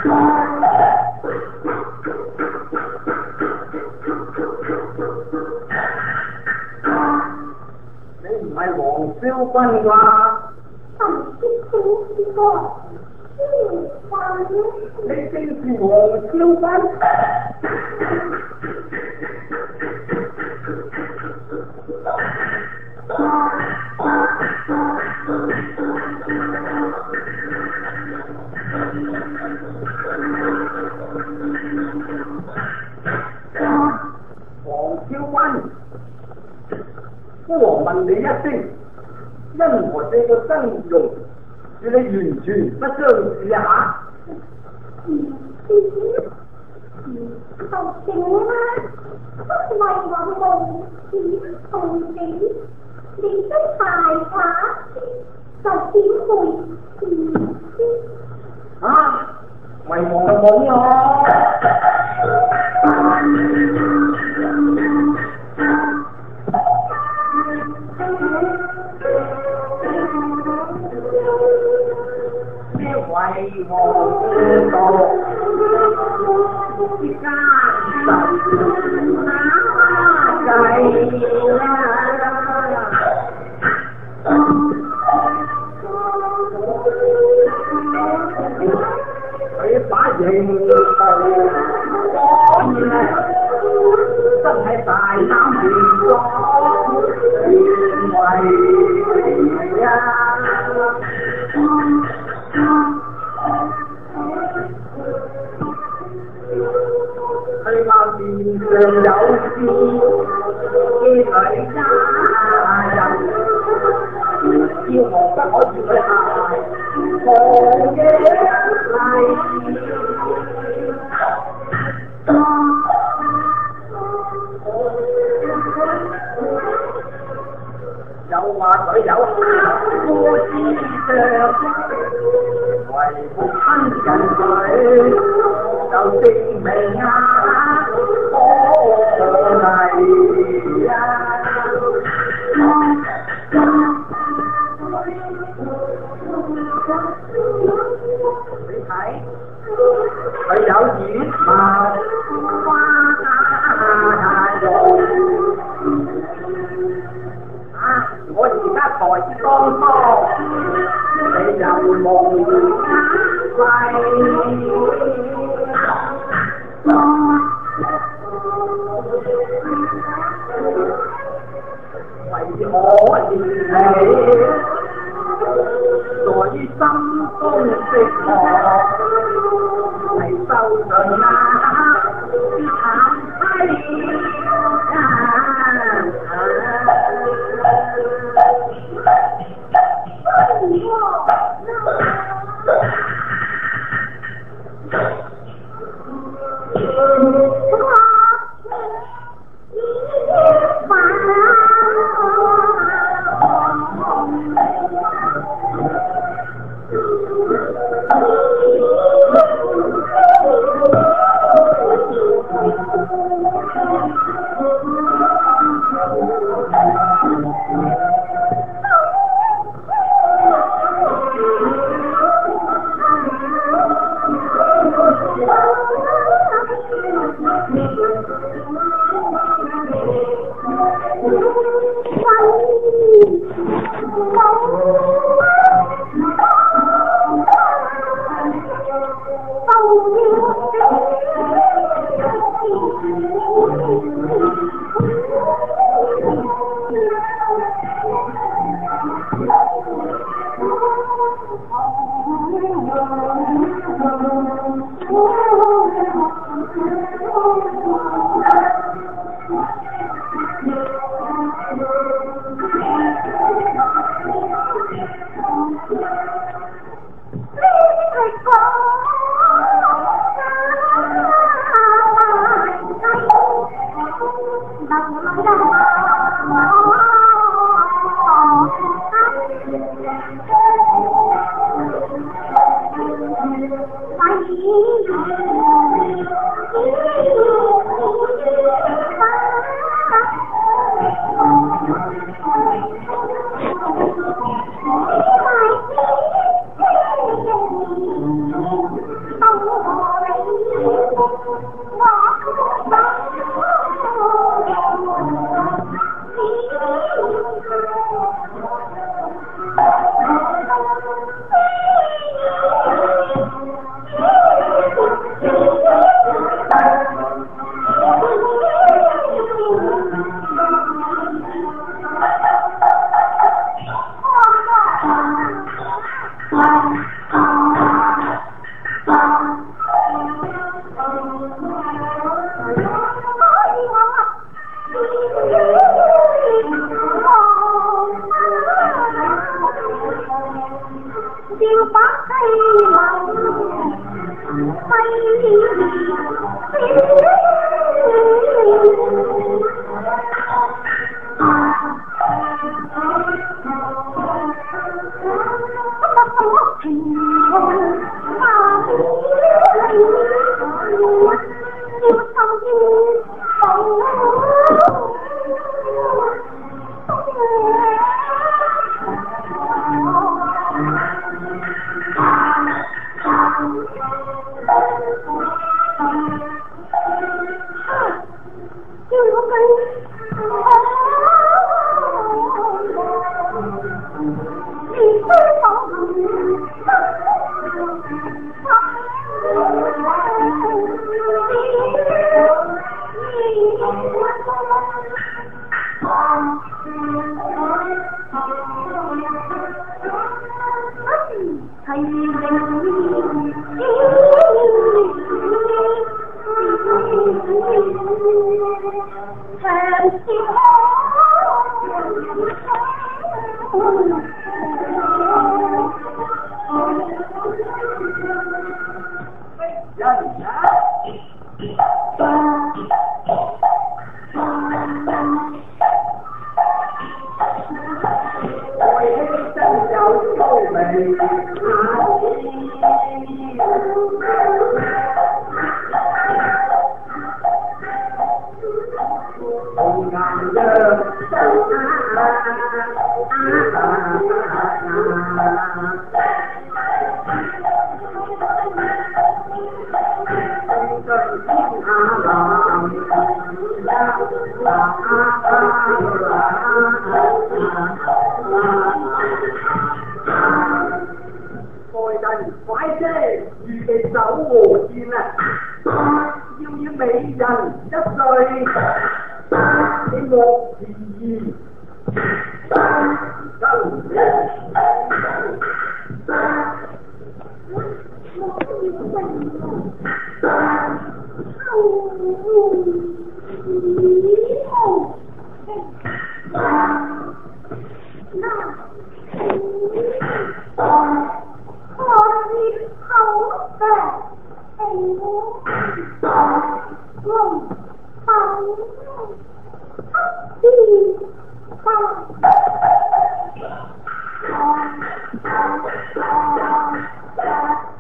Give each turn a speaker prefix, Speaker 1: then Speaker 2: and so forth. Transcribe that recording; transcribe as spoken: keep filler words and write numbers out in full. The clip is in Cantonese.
Speaker 1: 你唔係黃少君啩？
Speaker 2: 神識苦是個消化咧。
Speaker 1: 你正是黃少君？黃少君，父王問你一聲，因何這個真容與你完全不相似呀？
Speaker 2: 嗯，就這啦，為我無子同子，你的大話就點會唔知？
Speaker 1: 啊，為我嘅夢咯。為我知道家神哪計啦！佢把形圖講咧，真係大膽亂講，為呀！佢話面上有事，見佢家人，叫我不可以去行紅嘅禮。又話佢有黑夫之相，為父親人佢就證明啊，可嚟啊！你睇佢有羽毛花容。我而家才剛多，你就無為何嫌你在於心中的我係受盡那慘凄 Tôi đành phải thế vì cái xấu hổ chi này như như mấy dần đất rơi cái một thì gì cần
Speaker 2: Thank you.